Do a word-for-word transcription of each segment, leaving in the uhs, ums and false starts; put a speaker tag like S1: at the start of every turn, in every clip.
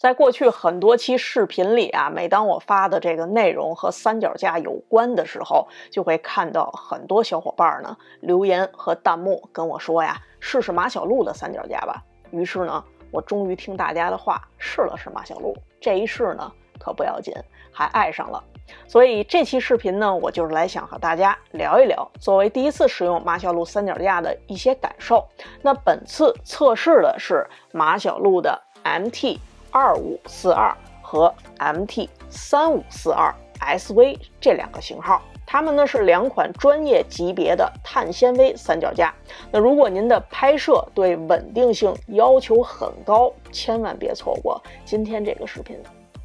S1: 在过去很多期视频里啊，每当我发的这个内容和三脚架有关的时候，就会看到很多小伙伴呢留言和弹幕跟我说呀，试试马小璐的三脚架吧。于是呢，我终于听大家的话，试了试马小璐。这一试呢，可不要紧，还爱上了。所以这期视频呢，我就是来想和大家聊一聊作为第一次使用马小璐三脚架的一些感受。那本次测试的是马小璐的 M T 二五四二 和 M T 三五四二 S V 这两个型号，它们呢是两款专业级别的碳纤维三脚架。那如果您的拍摄对稳定性要求很高，千万别错过今天这个视频。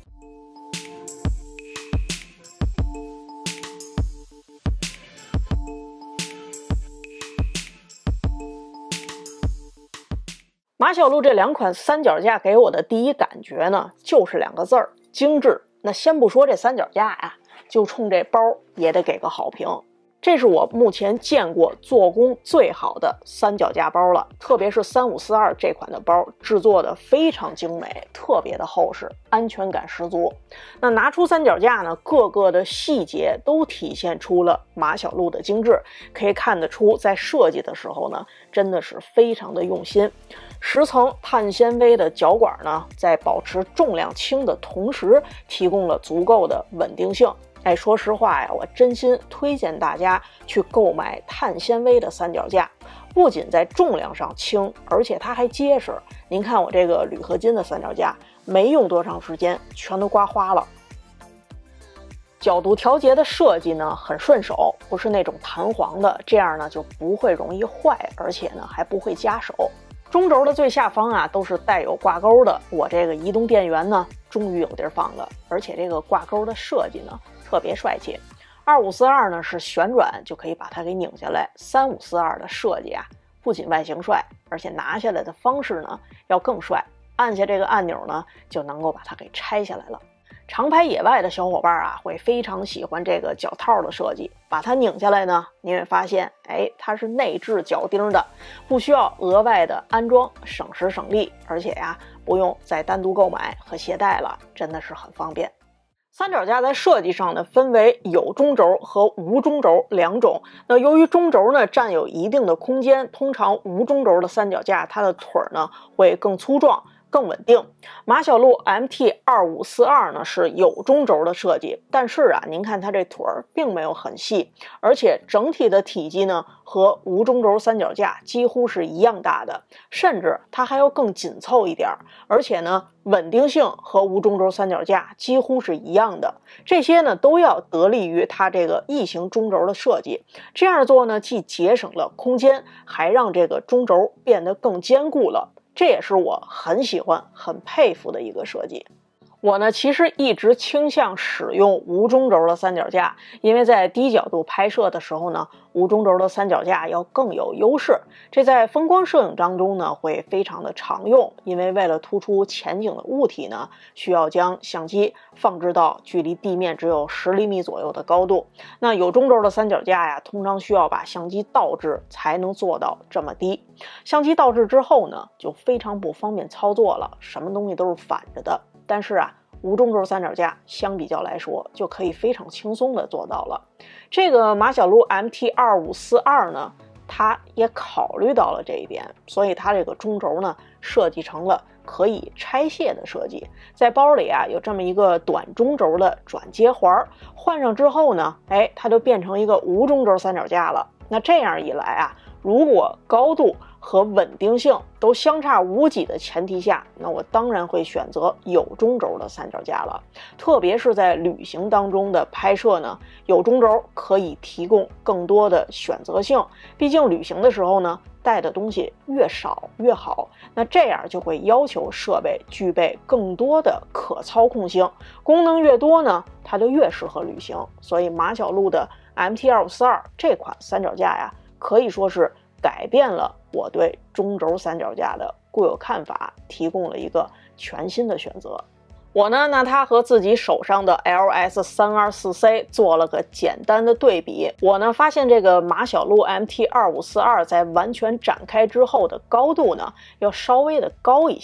S1: 马小璐这两款三脚架给我的第一感觉呢，就是两个字儿：精致。那先不说这三脚架呀，就冲这包也得给个好评。这是我目前见过做工最好的三脚架包了，特别是三五四二这款的包，制作的非常精美，特别的厚实，安全感十足。那拿出三脚架呢，各个的细节都体现出了马小璐的精致，可以看得出在设计的时候呢，真的是非常的用心。十层碳纤维的脚管呢，在保持重量轻的同时，提供了足够的稳定性。哎，说实话呀，我真心推荐大家去购买碳纤维的三脚架，不仅在重量上轻，而且它还结实。您看我这个铝合金的三脚架，没用多长时间，全都刮花了。角度调节的设计呢，很顺手，不是那种弹簧的，这样呢就不会容易坏，而且呢还不会夹手。中轴的最下方啊都是带有挂钩的，我这个移动电源呢终于有地儿放了，而且这个挂钩的设计呢特别帅气。二五四二呢是旋转就可以把它给拧下来，三五四二的设计啊不仅外形帅，而且拿下来的方式呢要更帅，按下这个按钮呢就能够把它给拆下来了。常拍野外的小伙伴啊会非常喜欢这个脚套的设计，把它拧下来呢，你会发现哎，它是内置脚钉的，不需要额外的安装，省时省力，而且呀不用再单独购买和携带了，真的是很方便。三脚架在设计上呢分为有中轴和无中轴两种。那由于中轴呢占有一定的空间，通常无中轴的三脚架它的腿呢会更粗壮更稳定。马小璐 M T 二五四二 呢是有中轴的设计，但是啊您看它这腿儿并没有很细，而且整体的体积呢和无中轴三脚架几乎是一样大的，甚至它还要更紧凑一点，而且呢稳定性和无中轴三脚架几乎是一样的。这些呢都要得力于它这个异形中轴的设计，这样做呢既节省了空间，还让这个中轴变得更坚固了。这也是我很喜欢很佩服的一个设计。我呢其实一直倾向使用无中轴的三脚架，因为在低角度拍摄的时候呢，无中轴的三脚架要更有优势。这在风光摄影当中呢会非常的常用，因为为了突出前景的物体呢，需要将相机放置到距离地面只有十厘米左右的高度。那有中轴的三脚架呀，通常需要把相机倒置才能做到这么低。相机倒置之后呢，就非常不方便操作了，什么东西都是反着的。但是啊，无中轴三脚架相比较来说就可以非常轻松的做到了。这个马小璐 M T 二五四二 呢，它也考虑到了这一点，所以它这个中轴呢设计成了可以拆卸的设计。在包里啊有这么一个短中轴的转接环，换上之后呢，哎，它就变成一个无中轴三脚架了。那这样一来啊，如果高度和稳定性都相差无几的前提下，那我当然会选择有中轴的三脚架了。特别是在旅行当中的拍摄呢，有中轴可以提供更多的选择性，毕竟旅行的时候呢，带的东西越少越好，那这样就会要求设备具备更多的可操控性，功能越多呢，它就越适合旅行。所以马小璐的 M T 二五四二 这款三脚架呀，可以说是改变了我对中轴三脚架的固有看法，提供了一个全新的选择。我呢拿它和自己手上的 L S 三二四 C 做了个简单的对比，我呢发现这个马小璐 M T 二五四二 在完全展开之后的高度呢要稍微的高一些，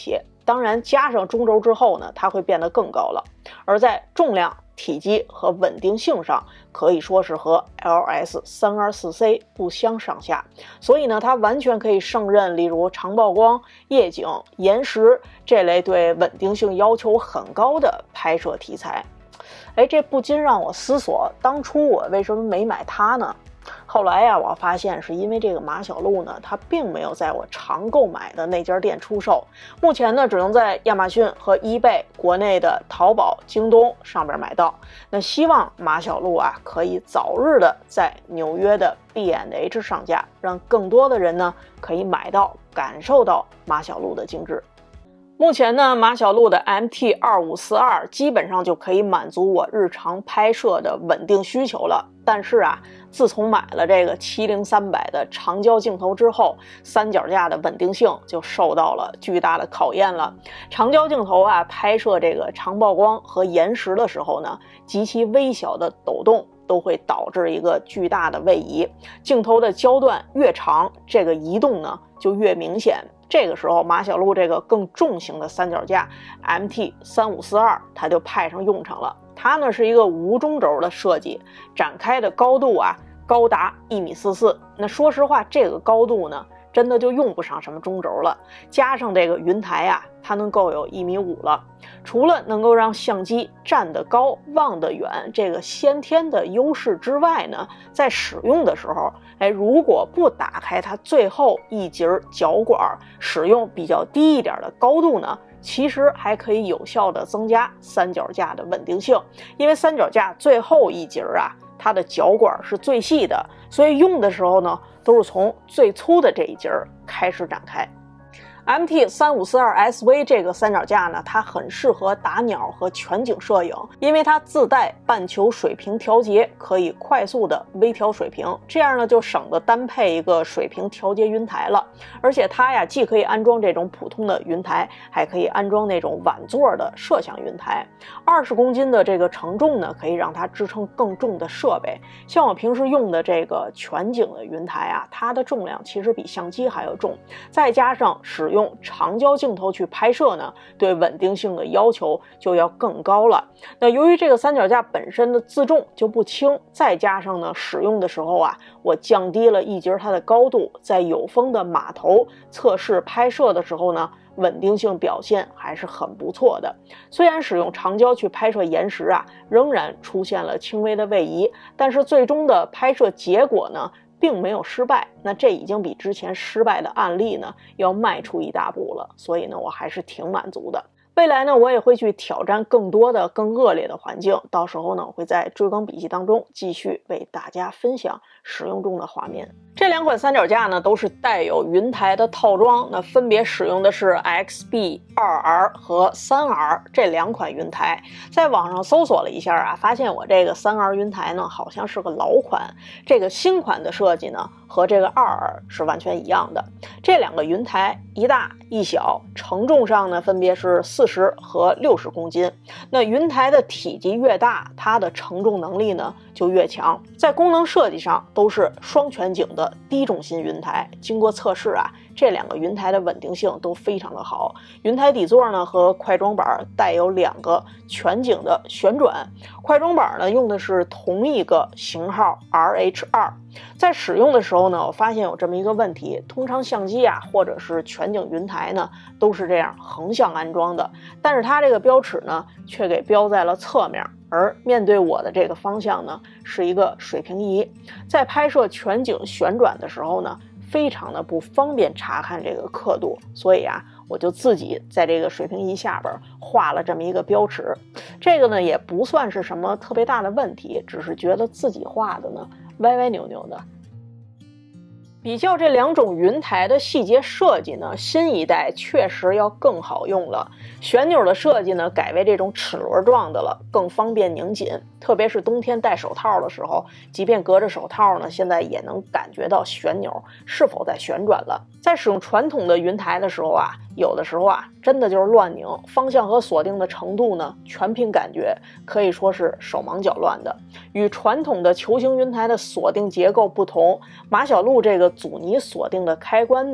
S1: 当然加上中轴之后呢，它会变得更高了。而在重量、体积和稳定性上，可以说是和 L S 三二四 C 不相上下。所以呢，它完全可以胜任例如长曝光、夜景、延时这类对稳定性要求很高的拍摄题材。哎，这不禁让我思索，当初我为什么没买它呢？后来呀、啊，我发现是因为这个马小璐呢，它并没有在我常购买的那家店出售，目前呢，只能在亚马逊和 eBay 国内的淘宝、京东上边买到。那希望马小璐啊，可以早日的在纽约的 B and H 上架，让更多的人呢可以买到、感受到马小璐的精致。目前呢，马小璐的 M T 二五四二 基本上就可以满足我日常拍摄的稳定需求了。但是啊，自从买了这个七零三百的长焦镜头之后，三脚架的稳定性就受到了巨大的考验了。长焦镜头啊，拍摄这个长曝光和延时的时候呢，极其微小的抖动都会导致一个巨大的位移，镜头的焦段越长，这个移动呢就越明显。这个时候马小璐这个更重型的三脚架 M T 三五四二 它就派上用场了。它呢是一个无中轴的设计，展开的高度啊高达一米四四。那说实话，这个高度呢真的就用不上什么中轴了，加上这个云台啊，它能够有一米五了。除了能够让相机站得高、望得远这个先天的优势之外呢，在使用的时候，哎，如果不打开它最后一节脚管，使用比较低一点的高度呢，其实还可以有效的增加三脚架的稳定性。因为三脚架最后一节啊，它的脚管是最细的，所以用的时候呢，都是从最粗的这一节开始展开。M T 三五四二 S V 这个三脚架呢，它很适合打鸟和全景摄影，因为它自带半球水平调节，可以快速的微调水平，这样呢就省得单配一个水平调节云台了。而且它呀，既可以安装这种普通的云台，还可以安装那种晚座的摄像云台。二十公斤的这个承重呢，可以让它支撑更重的设备。像我平时用的这个全景的云台啊，它的重量其实比相机还要重，再加上使用用长焦镜头去拍摄呢，对稳定性的要求就要更高了。那由于这个三脚架本身的自重就不轻，再加上呢使用的时候啊，我降低了一节它的高度，在有风的码头测试拍摄的时候呢，稳定性表现还是很不错的。虽然使用长焦去拍摄延时啊，仍然出现了轻微的位移，但是最终的拍摄结果呢并没有失败，那这已经比之前失败的案例呢要迈出一大步了，所以呢我还是挺满足的。未来呢，我也会去挑战更多的、更恶劣的环境。到时候呢，我会在追更笔记当中继续为大家分享使用中的画面。这两款三脚架呢，都是带有云台的套装，那分别使用的是 X B 二 R 和 三 R 这两款云台。在网上搜索了一下啊，发现我这个 三 R 云台呢，好像是个老款。这个新款的设计呢，和这个二 R 是完全一样的。这两个云台一大一小，承重上呢分别是四十和六十公斤。那云台的体积越大，它的承重能力呢就越强。在功能设计上都是双全景的低重心云台。经过测试啊，这两个云台的稳定性都非常的好。云台底座呢和快装板带有两个全景的旋转，快装板呢用的是同一个型号 R H 二。在使用的时候呢，我发现有这么一个问题，通常相机啊或者是全景云台呢都是这样横向安装的，但是它这个标尺呢却给标在了侧面，而面对我的这个方向呢是一个水平仪。在拍摄全景旋转的时候呢，非常的不方便查看这个刻度，所以啊我就自己在这个水平仪下边画了这么一个标尺。这个呢也不算是什么特别大的问题，只是觉得自己画的呢歪歪扭扭的。比较这两种云台的细节设计呢，新一代确实要更好用了。旋钮的设计呢改为这种齿轮状的了，更方便拧紧。特别是冬天戴手套的时候，即便隔着手套呢，现在也能感觉到旋钮是否在旋转了。在使用传统的云台的时候啊，有的时候啊真的就是乱拧，方向和锁定的程度呢全凭感觉，可以说是手忙脚乱的。与传统的球形云台的锁定结构不同，马小璐这个阻尼锁定的开关呢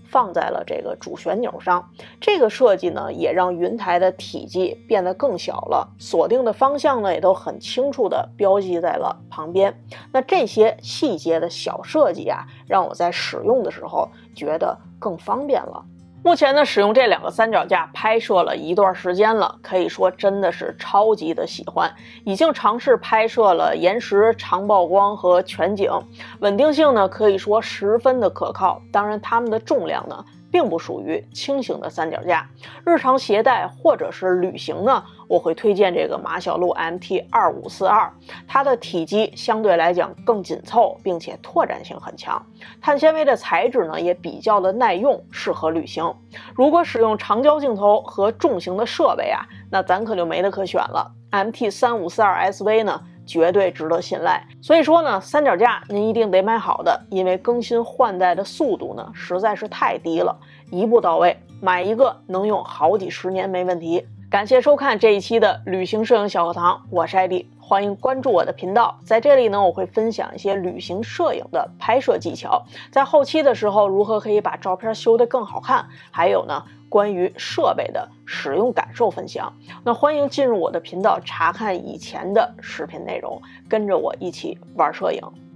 S1: 放在了这个主旋钮上。这个设计呢，也让云台的体积变得更小了，锁定的方向呢也都很清楚的标记在了旁边。那这些细节的小设计啊，让我在使用的时候觉得更方便了。目前呢，使用这两个三脚架拍摄了一段时间了，可以说真的是超级的喜欢。已经尝试拍摄了延时、长曝光和全景，稳定性呢可以说十分的可靠。当然，它们的重量呢并不属于轻型的三脚架，日常携带或者是旅行呢，我会推荐这个马小璐 M T 二五四二，它的体积相对来讲更紧凑，并且拓展性很强，碳纤维的材质呢也比较的耐用，适合旅行。如果使用长焦镜头和重型的设备啊，那咱可就没得可选了。M T 三五四二 S V 呢绝对值得信赖。所以说呢，三脚架您一定得买好的，因为更新换代的速度呢实在是太低了，一步到位，买一个能用好几十年没问题。感谢收看这一期的旅行摄影小课堂，我是艾迪，欢迎关注我的频道。在这里呢，我会分享一些旅行摄影的拍摄技巧，在后期的时候如何可以把照片修得更好看，还有呢关于设备的使用感受分享。那欢迎进入我的频道查看以前的视频内容，跟着我一起玩摄影。